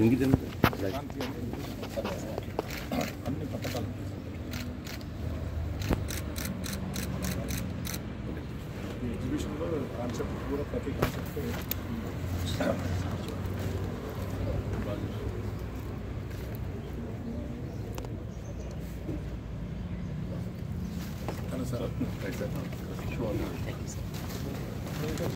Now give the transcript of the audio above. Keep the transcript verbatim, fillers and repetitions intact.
అన్ని పథకాలు ఈ ఎగ్జిబిషన్లో కాన్సెప్ట్ కూడా ప్రతి కాన్సెప్ట్ సార్